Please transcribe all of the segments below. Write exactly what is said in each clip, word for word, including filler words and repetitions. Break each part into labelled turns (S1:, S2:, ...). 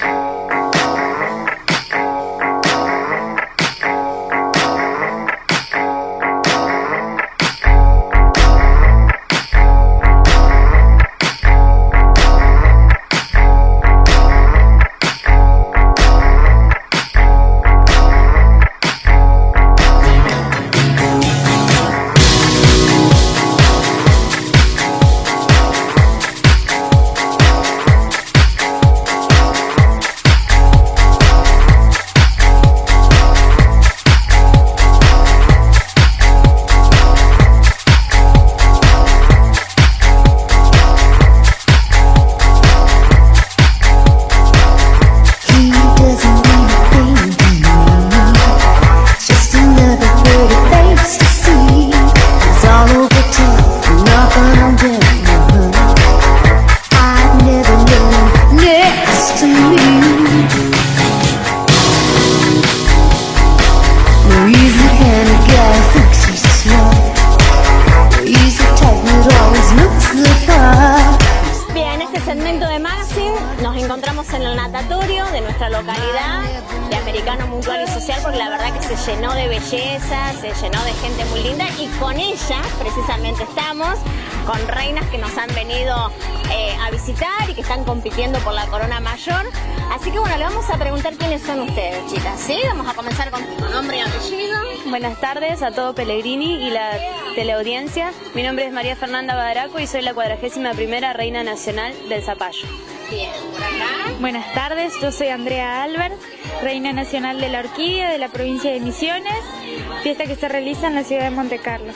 S1: Nos encontramos en el natatorio de nuestra localidad de Americano Mutual y Social, porque la verdad que se llenó de belleza, se llenó de gente muy linda, y con ella precisamente estamos, con reinas que nos han venido eh, a visitar y que están compitiendo por la corona mayor. Así que bueno, le vamos a preguntar quiénes son ustedes, chicas, ¿sí? Vamos a comenzar con tu nombre y apellido.
S2: Buenas tardes a todo Pellegrini y la teleaudiencia. Mi nombre es María Fernanda Badaraco y soy la cuadragésima primera reina nacional del Zapallo.
S1: Bien, por acá.
S3: Buenas tardes, yo soy Andrea Albert, reina nacional de la Orquídea de la provincia de Misiones, fiesta que se realiza en la ciudad de Monte Carlo.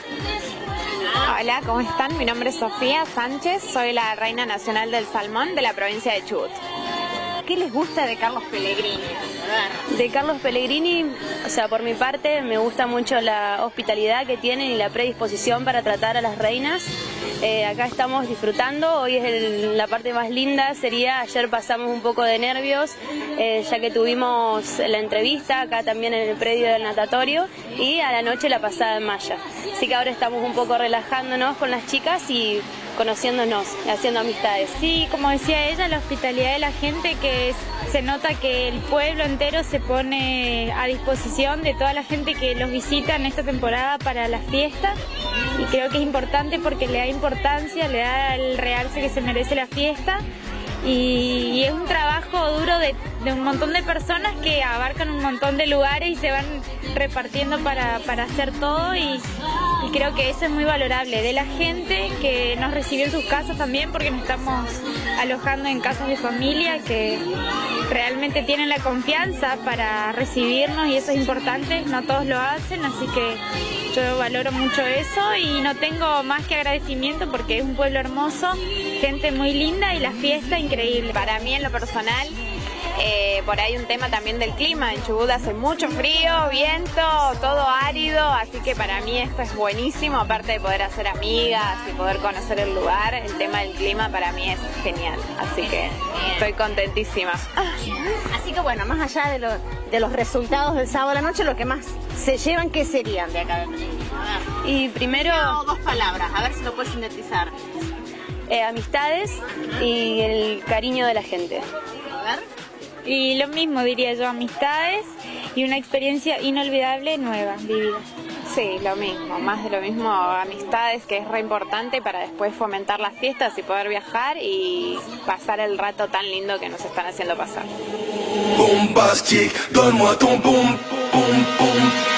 S4: Hola, ¿cómo están? Mi nombre es Sofía Sánchez, soy la reina nacional del Salmón de la provincia de Chubut.
S1: ¿Qué les gusta de Carlos Pellegrini?
S2: De Carlos Pellegrini, o sea, por mi parte, me gusta mucho la hospitalidad que tienen y la predisposición para tratar a las reinas. Eh, acá estamos disfrutando, hoy es el, la parte más linda, sería, ayer pasamos un poco de nervios, eh, ya que tuvimos la entrevista acá también en el predio del natatorio, y a la noche la pasada en malla. Así que ahora estamos un poco relajándonos con las chicas y conociéndonos, haciendo amistades.
S3: Sí, como decía ella, la hospitalidad de la gente, que es, se nota que el pueblo entero se pone a disposición de toda la gente que los visita en esta temporada para la fiesta, y creo que es importante porque le da importancia, le da el realce que se merece la fiesta, y, y es un trabajo duro de, de un montón de personas que abarcan un montón de lugares y se van repartiendo para, para hacer todo, y, y creo que eso es muy valorable de la gente que nos recibió en sus casas también, porque nos estamos alojando en casas de familia que realmente tienen la confianza para recibirnos, y eso es importante, no todos lo hacen, así que yo valoro mucho eso y no tengo más que agradecimiento porque es un pueblo hermoso, gente muy linda y la fiesta increíble.
S4: Para mí, en lo personal, eh, por ahí un tema también del clima. En Chubut hace mucho frío, viento, todo árido, así que para mí esto es buenísimo, aparte de poder hacer amigas y poder conocer el lugar. El tema del clima para mí es genial, así que estoy contentísima.
S1: Así que bueno, más allá de, lo, de los resultados del sábado a la noche, lo que más se llevan, ¿qué serían de acá?
S2: Y primero,
S1: no, dos palabras, a ver si lo puedes sintetizar.
S2: Eh, amistades y el cariño de la gente.
S1: A ver.
S3: Y lo mismo diría yo, amistades y una experiencia inolvidable nueva, vivida.
S4: Sí, lo mismo, más de lo mismo, amistades, que es re importante para después fomentar las fiestas y poder viajar y pasar el rato tan lindo que nos están haciendo pasar.
S5: Bombastic, donne-moi ton boom, boom, boom.